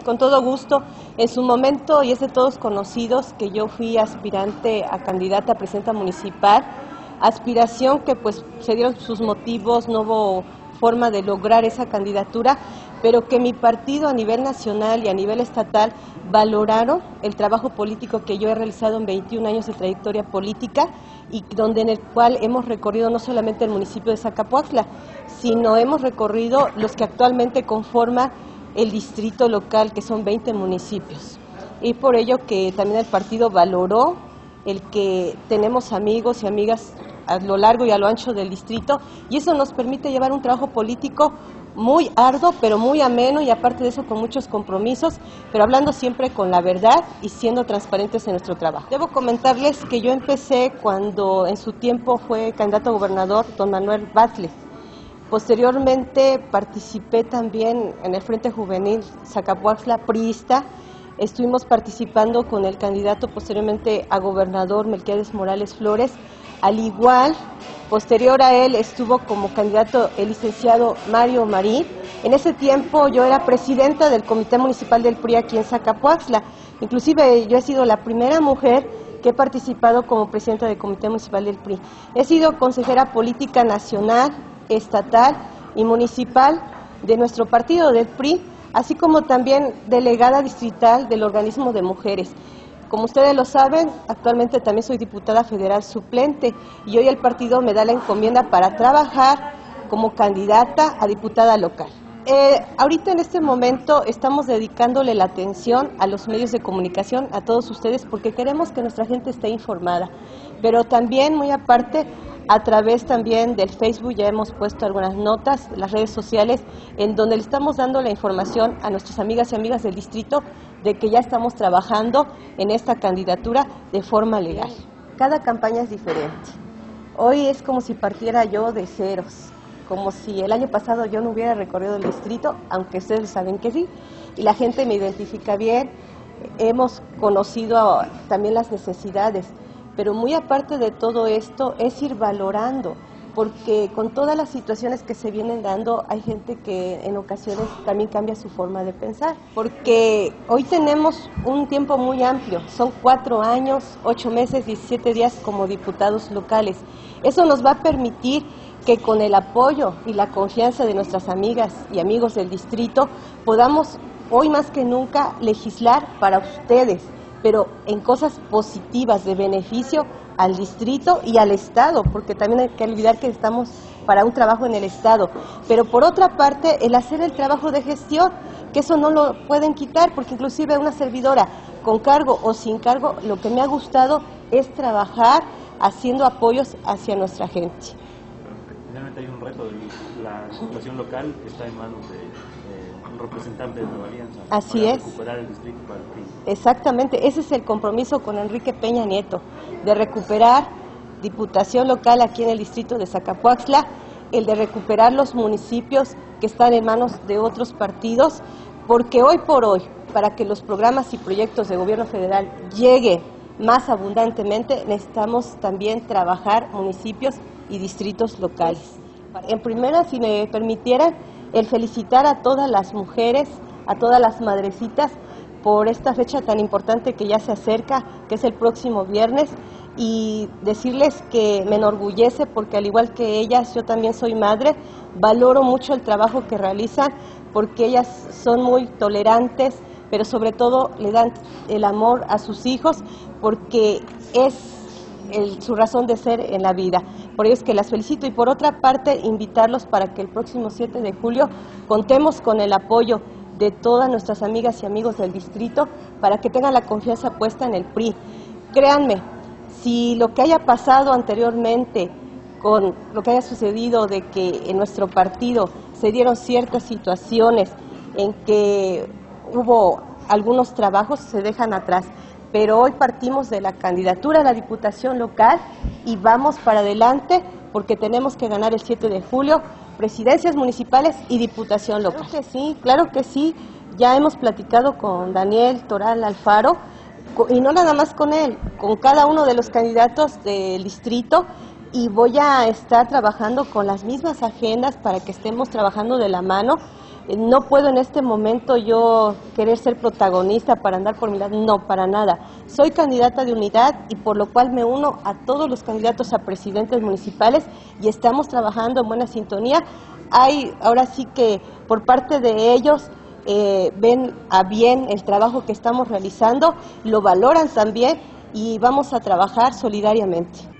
con todo gusto. En su momento, y es de todos conocidos, que yo fui aspirante a candidata a presidenta municipal, aspiración que pues se dieron sus motivos, no hubo forma de lograr esa candidatura, pero que mi partido a nivel nacional y a nivel estatal valoraron el trabajo político que yo he realizado en 21 años de trayectoria política y en el cual hemos recorrido no solamente el municipio de Zacapoaxtla, sino hemos recorrido los que actualmente conforman el distrito local, que son 20 municipios. Y por ello que también el partido valoró el que tenemos amigos y amigas a lo largo y a lo ancho del distrito, y eso nos permite llevar un trabajo político muy arduo, pero muy ameno, y aparte de eso con muchos compromisos, pero hablando siempre con la verdad y siendo transparentes en nuestro trabajo. Debo comentarles que yo empecé cuando en su tiempo fue candidato a gobernador don Manuel Batlle. Posteriormente participé también en el Frente Juvenil Zacapoaxtla priista. Estuvimos participando con el candidato posteriormente a gobernador Melquiades Morales Flores. Al igual, posterior a él estuvo como candidato el licenciado Mario Marín. En ese tiempo yo era presidenta del Comité Municipal del PRI aquí en Zacapoaxtla. Inclusive yo he sido la primera mujer que he participado como presidenta del Comité Municipal del PRI. He sido consejera política nacional, estatal y municipal de nuestro partido del PRI, así como también delegada distrital del organismo de mujeres. Como ustedes lo saben, actualmente también soy diputada federal suplente y hoy el partido me da la encomienda para trabajar como candidata a diputada local. Ahorita en este momento estamos dedicándole la atención a los medios de comunicación, a todos ustedes, porque queremos que nuestra gente esté informada, pero también muy aparte, a través también del Facebook ya hemos puesto algunas notas, las redes sociales, en donde le estamos dando la información a nuestras amigas y amigas del distrito de que ya estamos trabajando en esta candidatura de forma legal. Cada campaña es diferente. Hoy es como si partiera yo de ceros, como si el año pasado yo no hubiera recorrido el distrito, aunque ustedes saben que sí, y la gente me identifica bien, hemos conocido también las necesidades, pero muy aparte de todo esto es ir valorando, porque con todas las situaciones que se vienen dando hay gente que en ocasiones también cambia su forma de pensar, porque hoy tenemos un tiempo muy amplio, son 4 años, 8 meses, 17 días como diputados locales. Eso nos va a permitir que con el apoyo y la confianza de nuestras amigas y amigos del distrito podamos hoy más que nunca legislar para ustedes, pero en cosas positivas de beneficio al distrito y al Estado, porque también hay que olvidar que estamos para un trabajo en el Estado. Pero por otra parte, el hacer el trabajo de gestión, que eso no lo pueden quitar, porque inclusive una servidora con cargo o sin cargo, lo que me ha gustado es trabajar haciendo apoyos hacia nuestra gente. Finalmente hay un reto, la situación local está en manos de un representante de Nueva Alianza. Así para es. Recuperar el distrito para el PRI. Exactamente, ese es el compromiso con Enrique Peña Nieto, de recuperar diputación local aquí en el distrito de Zacapoaxtla, el de recuperar los municipios que están en manos de otros partidos, porque hoy por hoy, para que los programas y proyectos de gobierno federal lleguen más abundantemente, necesitamos también trabajar municipios y distritos locales. En primera, si me permitieran, el felicitar a todas las mujeres, a todas las madrecitas, por esta fecha tan importante que ya se acerca, que es el próximo viernes, y decirles que me enorgullece porque al igual que ellas, yo también soy madre, valoro mucho el trabajo que realizan porque ellas son muy tolerantes, pero sobre todo le dan el amor a sus hijos porque es su razón de ser en la vida. Por ello es que las felicito y por otra parte invitarlos para que el próximo 7 de julio contemos con el apoyo de todas nuestras amigas y amigos del distrito para que tengan la confianza puesta en el PRI. Créanme, si lo que haya pasado anteriormente con lo que haya sucedido de que en nuestro partido se dieron ciertas situaciones en que hubo algunos trabajos, se dejan atrás. Pero hoy partimos de la candidatura a la diputación local y vamos para adelante porque tenemos que ganar el 7 de julio presidencias municipales y diputación local. Claro que sí, ya hemos platicado con Daniel Toral Alfaro y no nada más con él, con cada uno de los candidatos del distrito y voy a estar trabajando con las mismas agendas para que estemos trabajando de la mano No puedo en este momento yo querer ser protagonista para andar por mi lado, no, para nada. Soy candidata de unidad y por lo cual me uno a todos los candidatos a presidentes municipales y estamos trabajando en buena sintonía. Ahora sí que por parte de ellos ven a bien el trabajo que estamos realizando, lo valoran también y vamos a trabajar solidariamente.